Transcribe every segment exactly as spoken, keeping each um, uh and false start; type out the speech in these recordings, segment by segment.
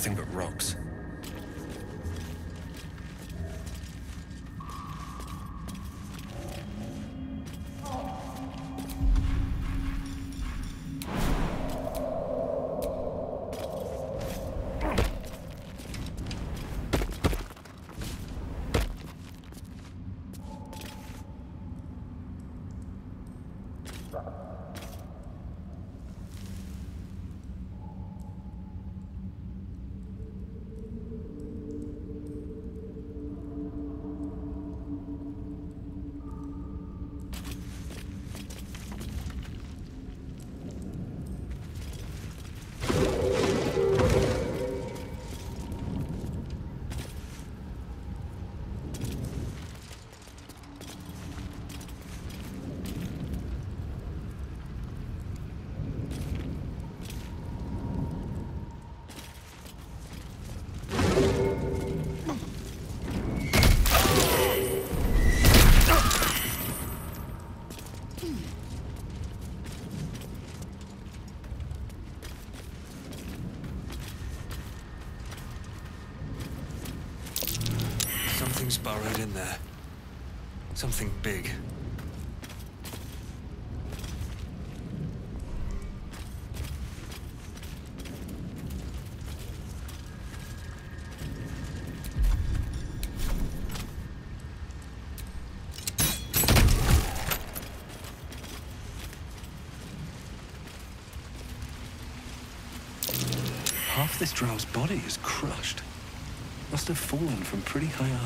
nothing but rocks. Something's burrowed in there. Something big. Half this drow's body is crushed. Must have fallen from pretty high up.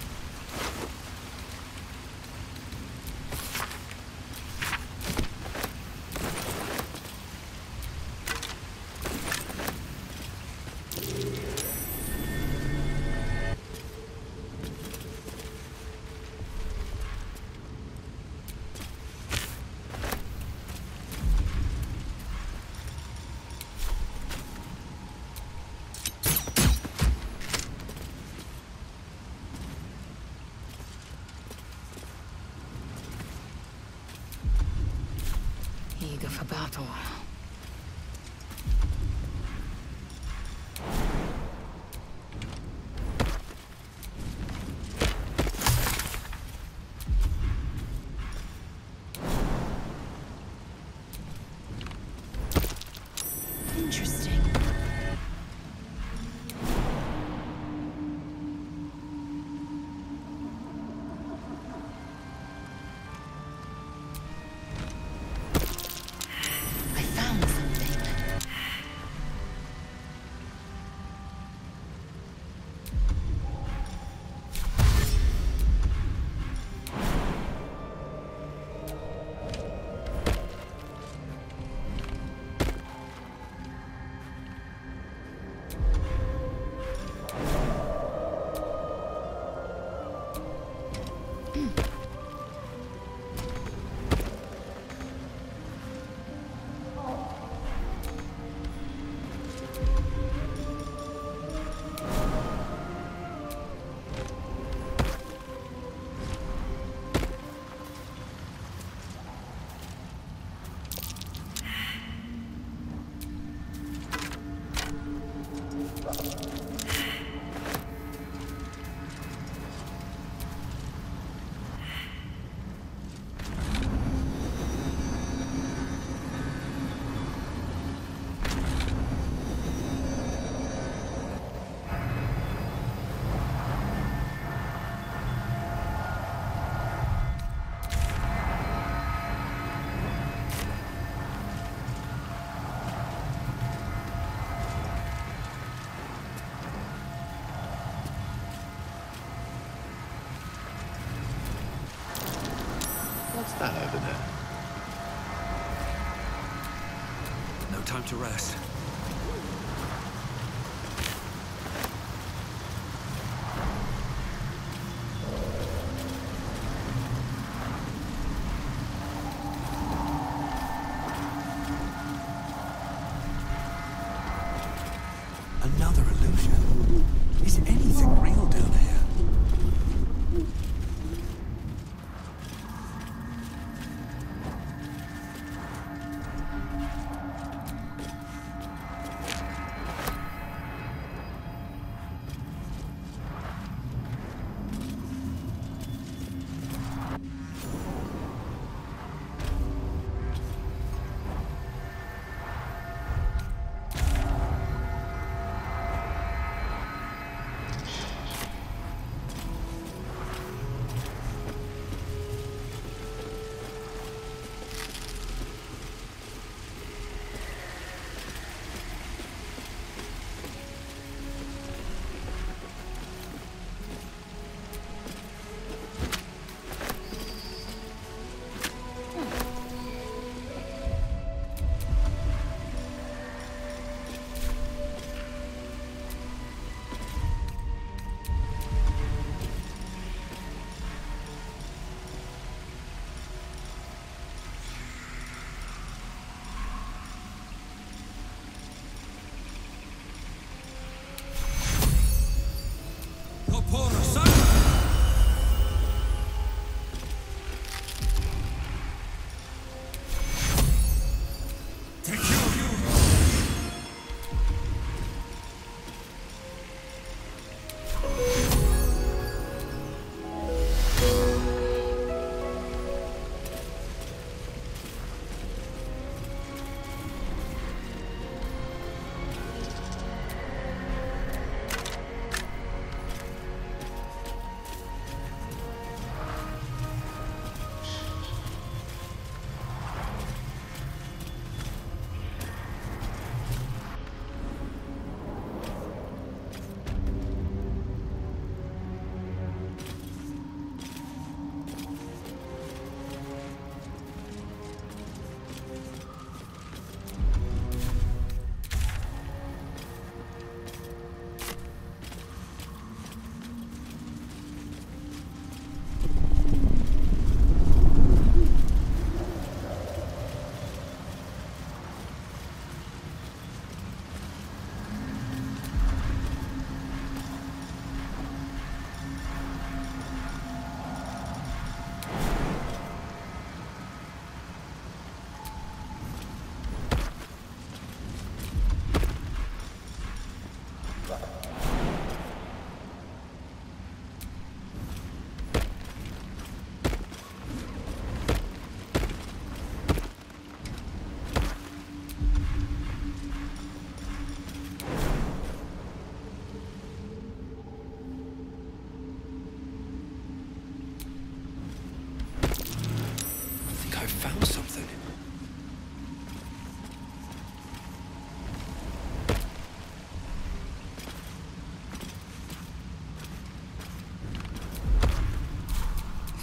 Eager for battle. Interesting. I found something. What's that over there? No time to rest. Another illusion. Is anything real down here?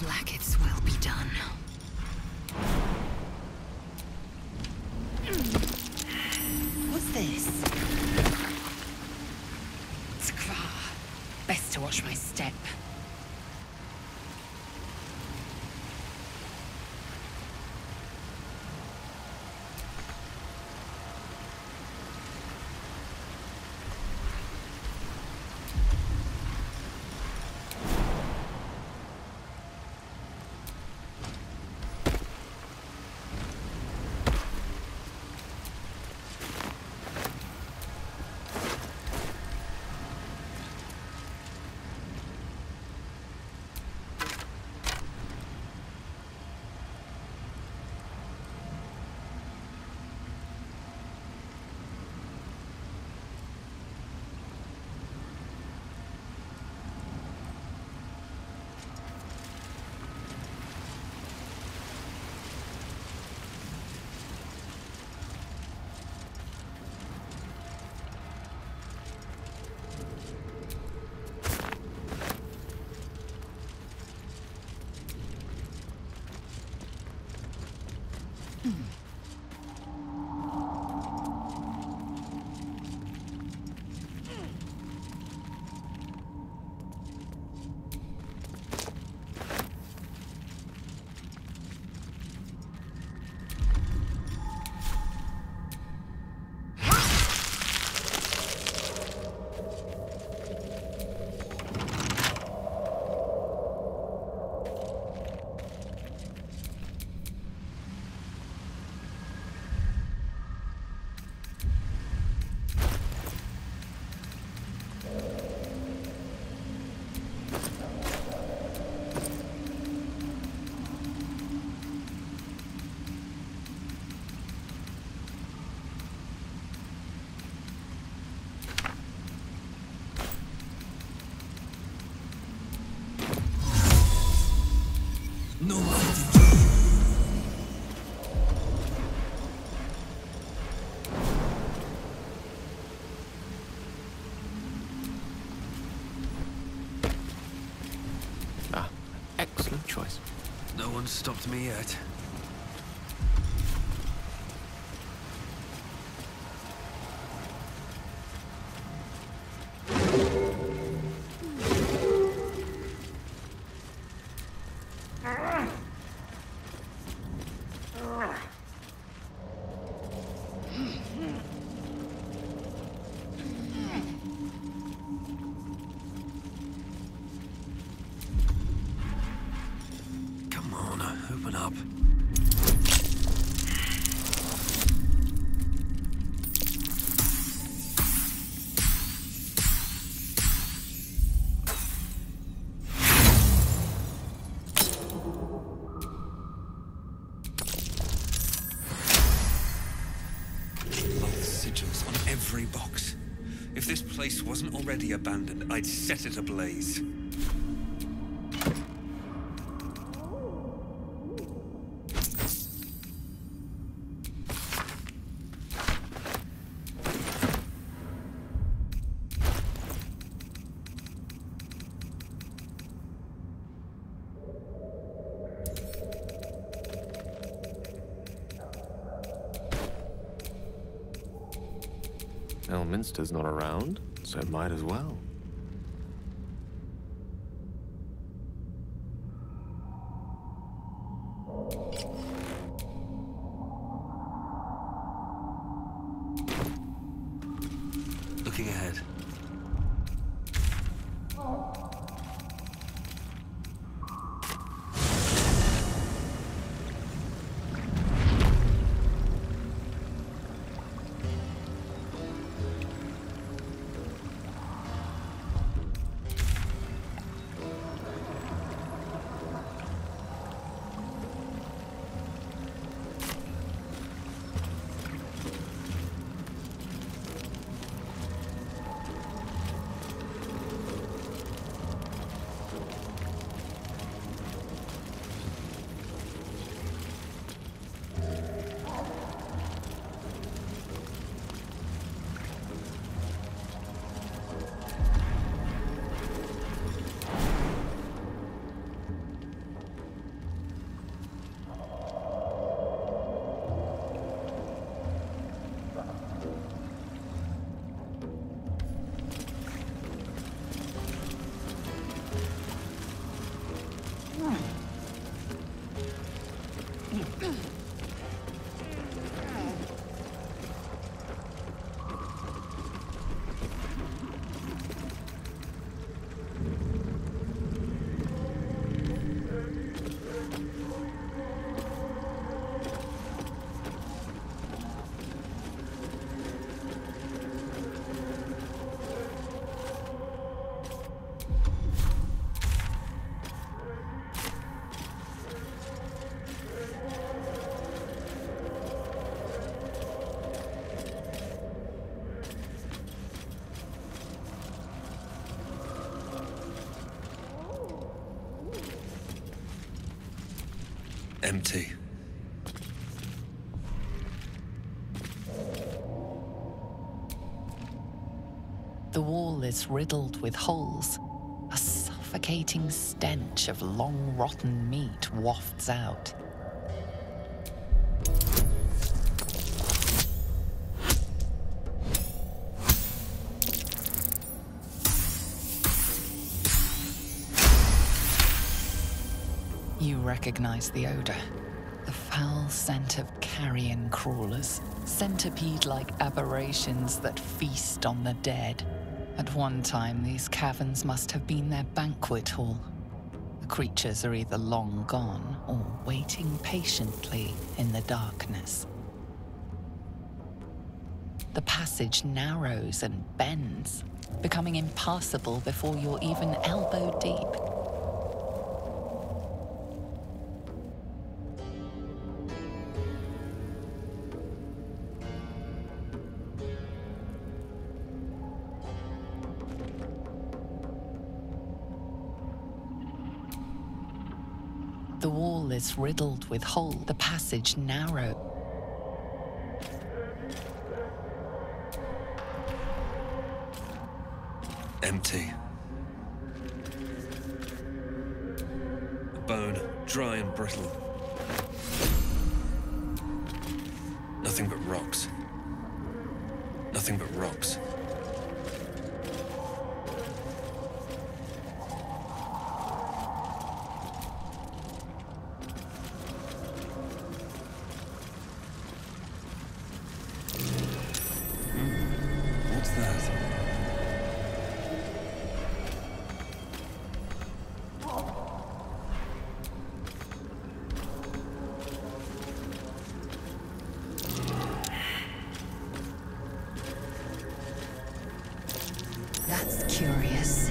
Blackett's will be done. What's this? Skra. Best to watch my step. No. Ah, excellent choice. No one stopped me yet. Open up. Both sigils on every box. If this place wasn't already abandoned, I'd set it ablaze. Elminster's not around, so might as well. Looking ahead. Empty. The wall is riddled with holes. A suffocating stench of long rotten meat wafts out. You recognize the odor. The foul scent of carrion crawlers, centipede-like aberrations that feast on the dead. At one time, these caverns must have been their banquet hall. The creatures are either long gone or waiting patiently in the darkness. The passage narrows and bends, becoming impassable before you're even elbow deep. The wall is riddled with holes, the passage narrow. Empty. A bone, dry and brittle. Nothing but rocks. Nothing but rocks. That's curious.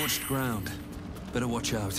Scorched ground. Better watch out.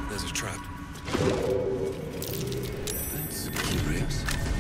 there's a trap. That's curious.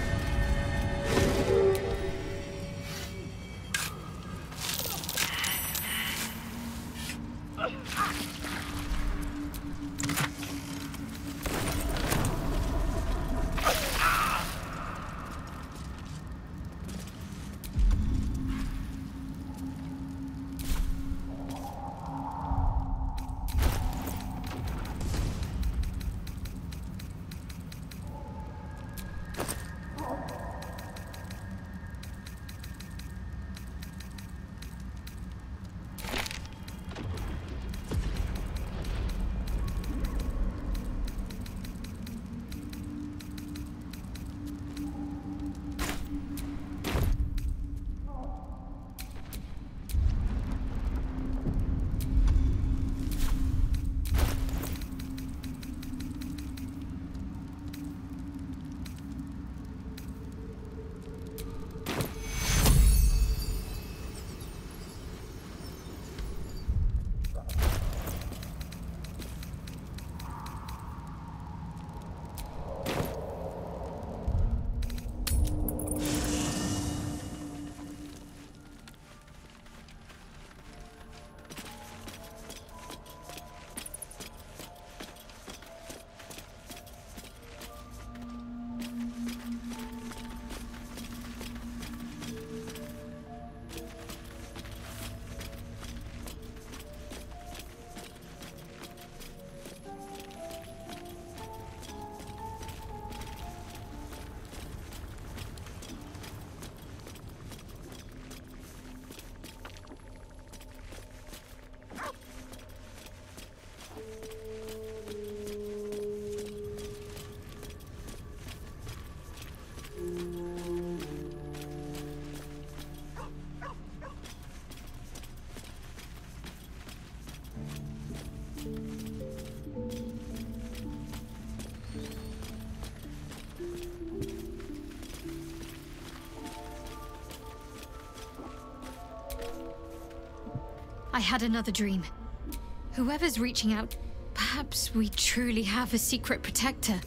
I had another dream. Whoever's reaching out, perhaps we truly have a secret protector.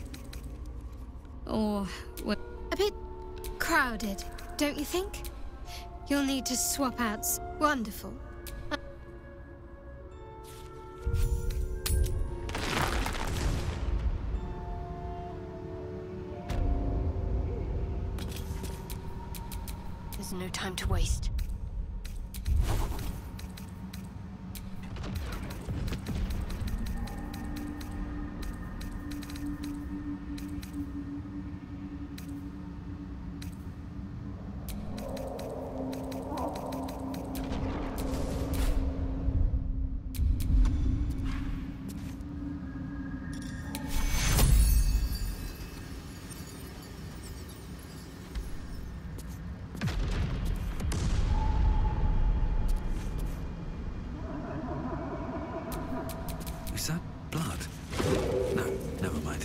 Or what? A bit crowded, don't you think? You'll need to swap out. s- Wonderful. There's no time to waste. Is that blood? No, never mind.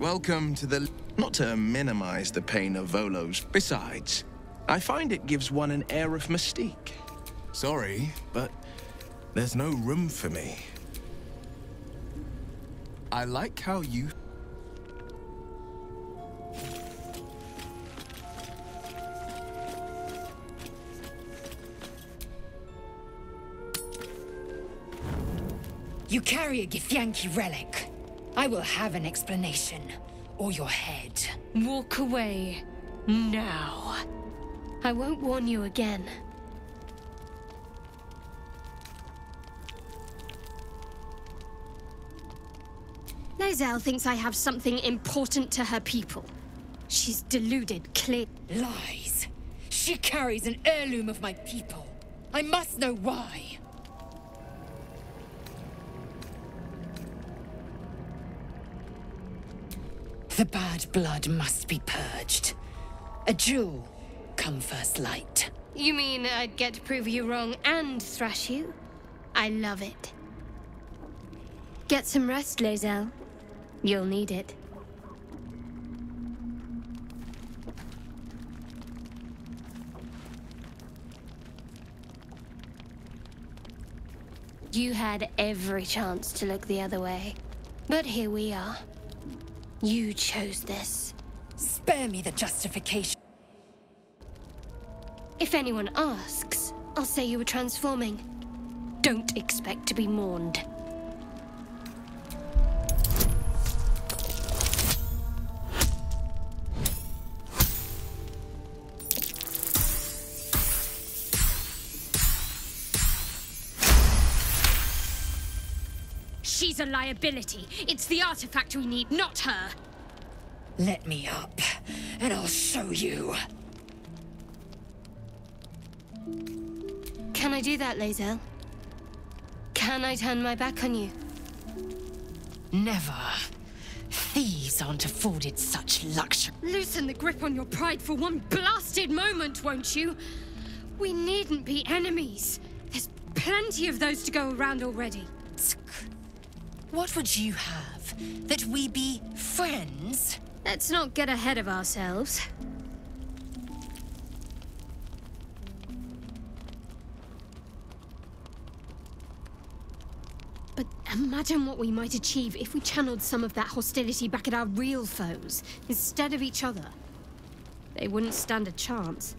Welcome to the... Not to minimize the pain of Volo's. Besides, I find it gives one an air of mystique. Sorry, but there's no room for me. I like how you... You carry a Githyanki relic. I will have an explanation, or your head. Walk away. Now. I won't warn you again. Lae'zel thinks I have something important to her people. She's deluded, clear. Lies. She carries an heirloom of my people. I must know why. The bad blood must be purged. A jewel, come first light. You mean I'd get to prove you wrong and thrash you? I love it. Get some rest, Lae'zel. You'll need it. You had every chance to look the other way, but here we are. You chose this. Spare me the justification. If anyone asks, I'll say you were transforming. Don't expect to be mourned. She's a liability. It's the artifact we need, not her. Let me up, and I'll show you. Can I do that, Lae'zel? Can I turn my back on you? Never. Thieves aren't afforded such luxury. Loosen the grip on your pride for one blasted moment, won't you? We needn't be enemies. There's plenty of those to go around already. What would you have? That we be friends? Let's not get ahead of ourselves. But imagine what we might achieve if we channeled some of that hostility back at our real foes, instead of each other. They wouldn't stand a chance.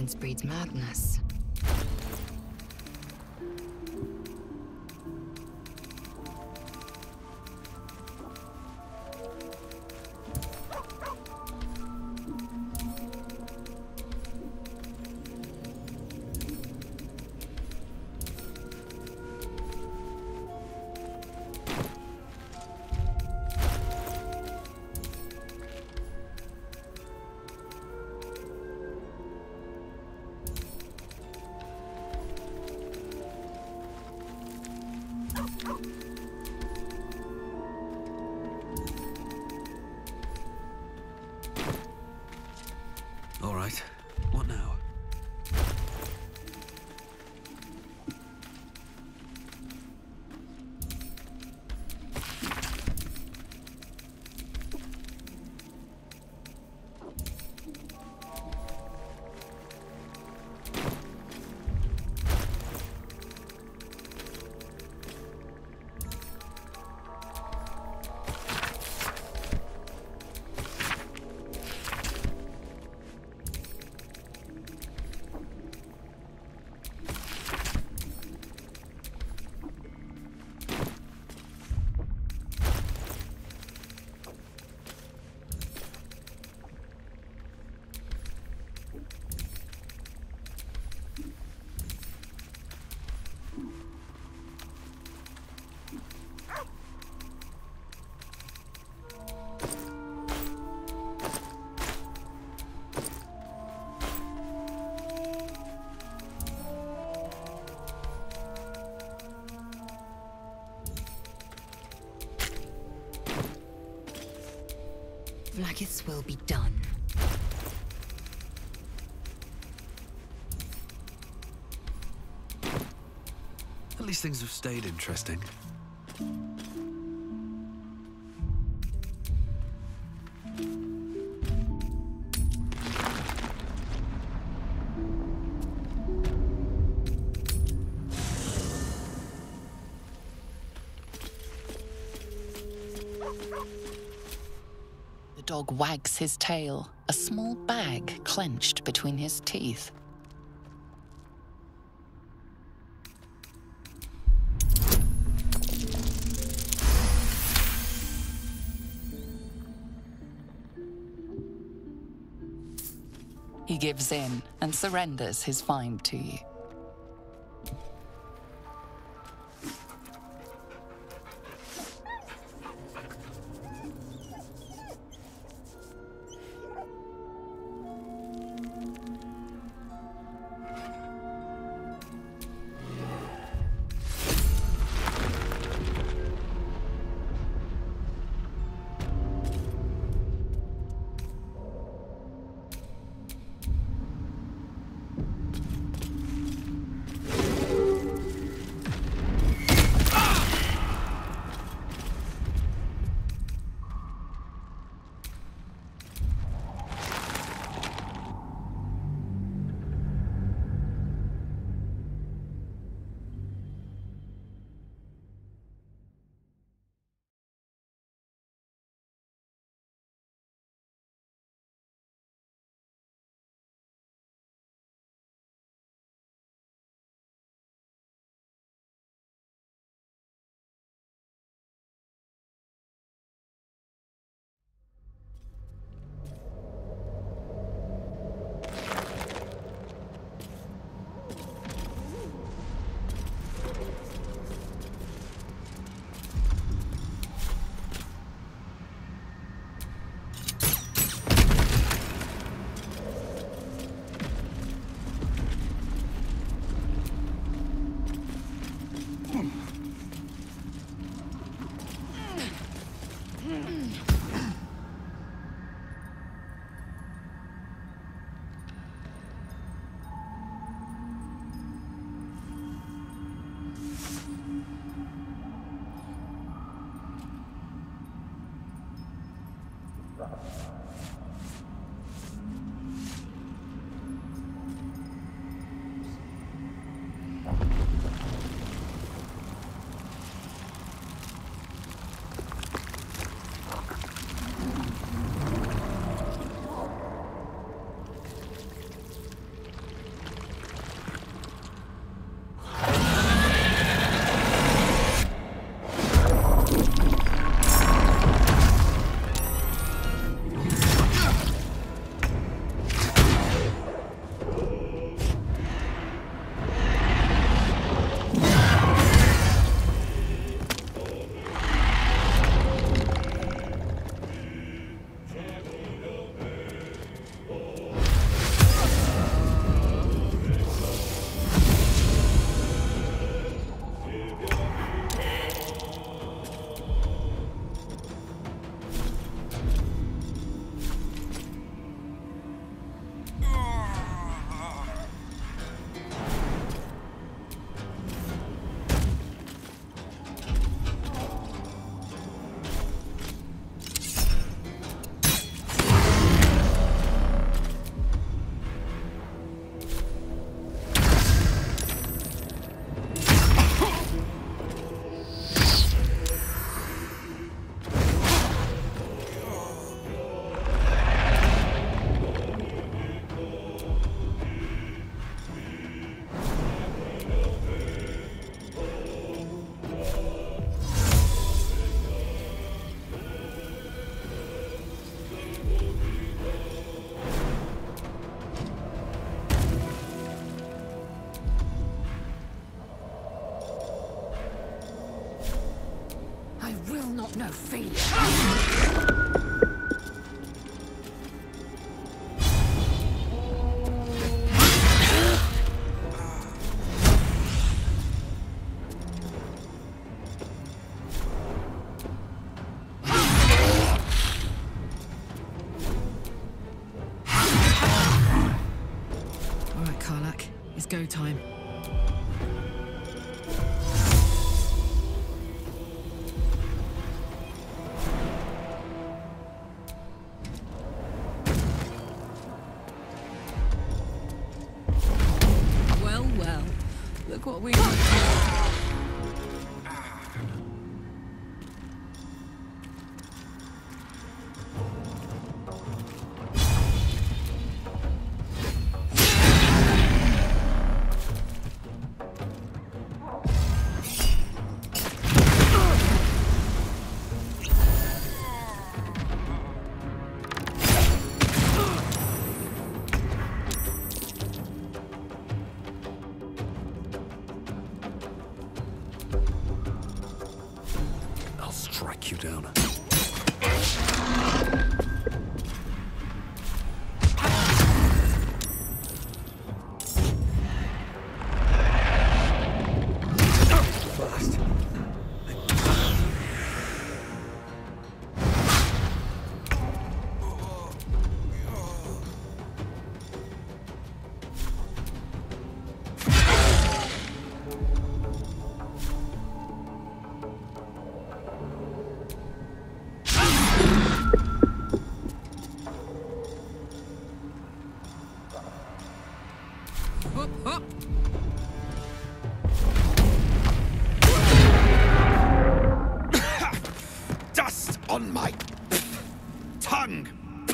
Ignorance breeds madness. All right. What now? Vlaakith's will be done. At least things have stayed interesting. The dog wags his tail, a small bag clenched between his teeth. He gives in and surrenders his find to you. No failure. Go time. Well, well. Look what we You down. Dust on my tongue.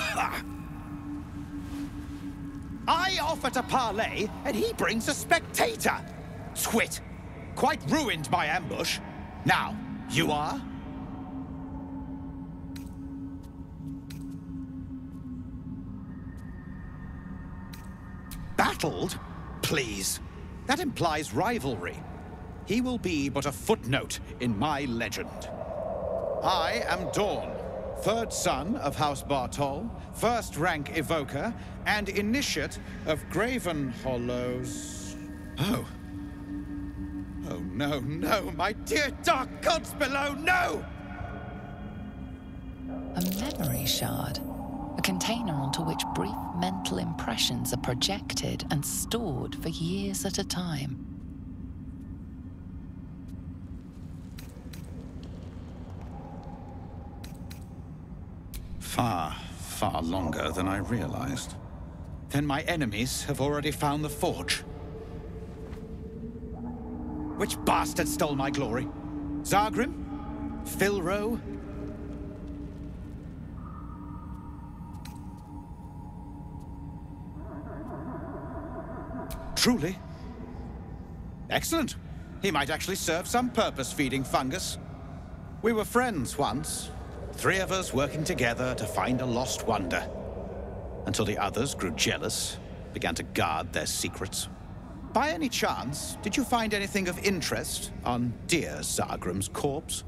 I offer to parley, and he brings a spectator. Twit. Quite ruined my ambush. Now, you are? Battled? Please. That implies rivalry. He will be but a footnote in my legend. I am Dawn, third son of House Bartol, first rank evoker, and initiate of Graven Hollows. Oh. Oh, no, no, my dear dark gods below, no! A memory shard. A container onto which brief mental impressions are projected and stored for years at a time. Far, far longer than I realized. Then my enemies have already found the forge. Which bastard stole my glory? Zargrim? Philro? Truly? Excellent. He might actually serve some purpose feeding fungus. We were friends once. Three of us working together to find a lost wonder. Until the others grew jealous, began to guard their secrets. By any chance, did you find anything of interest on dear Zargrim's corpse?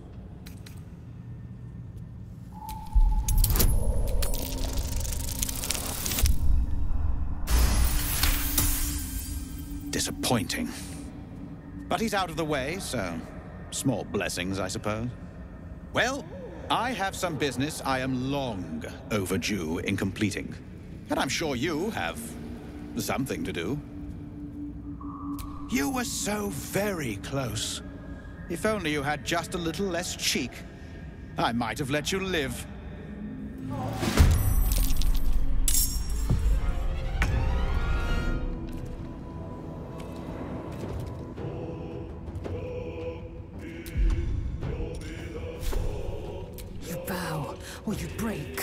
Disappointing. But he's out of the way, so small blessings, I suppose. Well, I have some business I am long overdue in completing. And I'm sure you have something to do. You were so very close. If only you had just a little less cheek, I might have let you live. You bow or you break.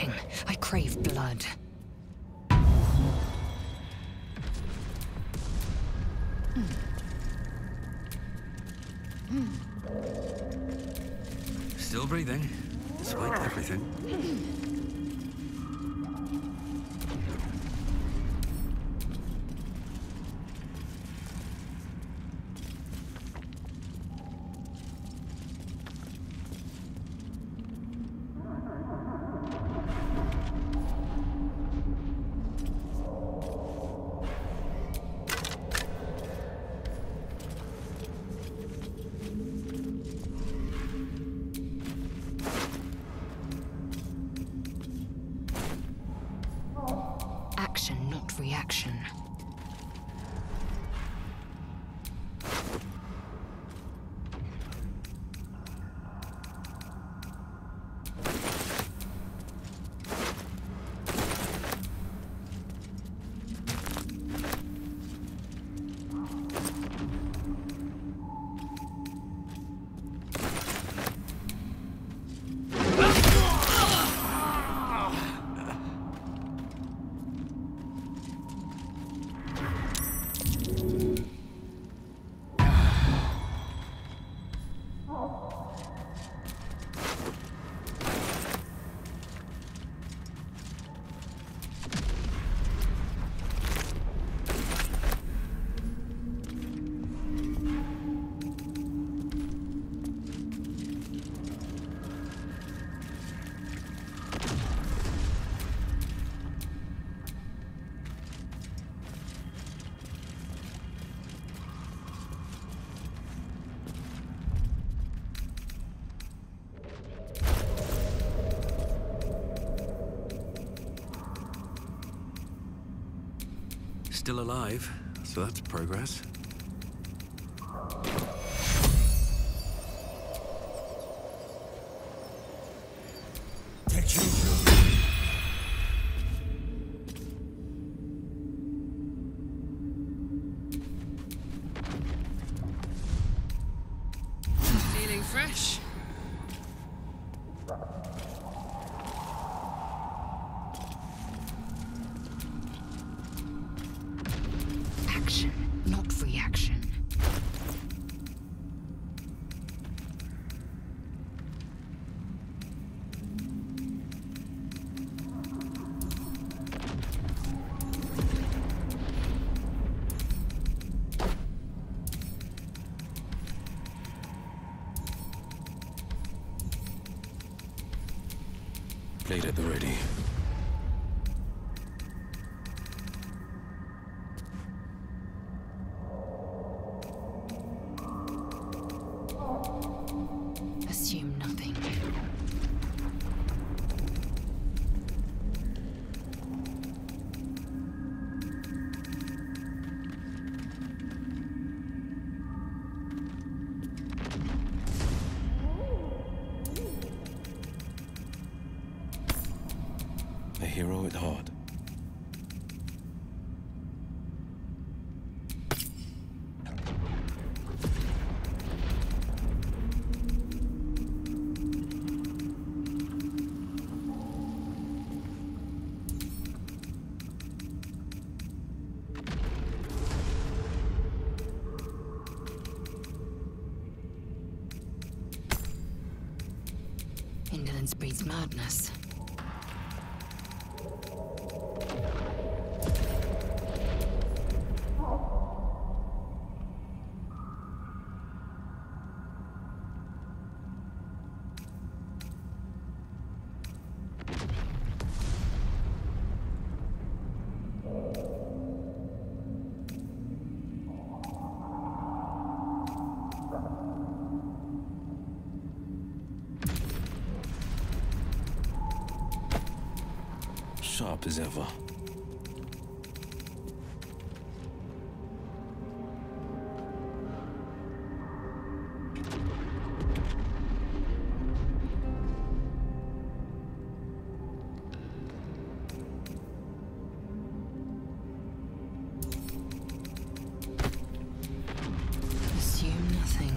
fighting. I crave blood. Still breathing, despite everything. Action, not reaction. Still alive, so that's progress. Feeling fresh? Action, not reaction. Blade at the ready. Assume nothing. A hero at heart. Indolence breeds madness. Sharp as ever. Assume nothing.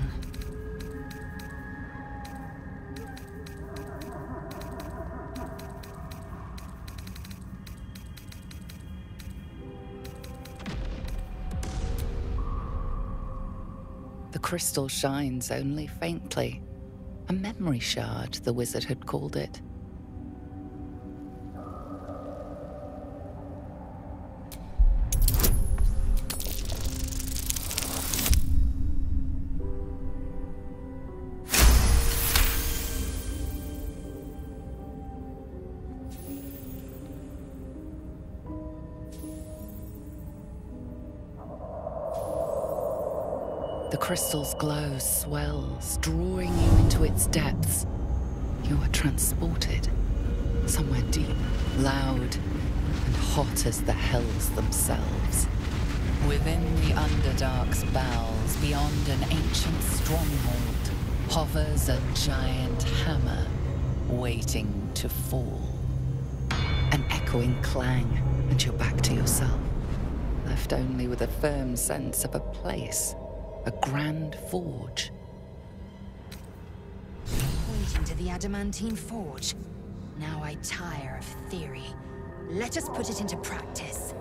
crystal shines only faintly. A memory shard, the wizard had called it. The crystal's glow swells, drawing you into its depths. You are transported somewhere deep, loud, and hot as the hells themselves. Within the Underdark's bowels, beyond an ancient stronghold, hovers a giant hammer, waiting to fall. An echoing clang, and you're back to yourself, left only with a firm sense of a place. A grand forge. Pointing to the adamantine forge. Now I tire of theory. Let us put it into practice.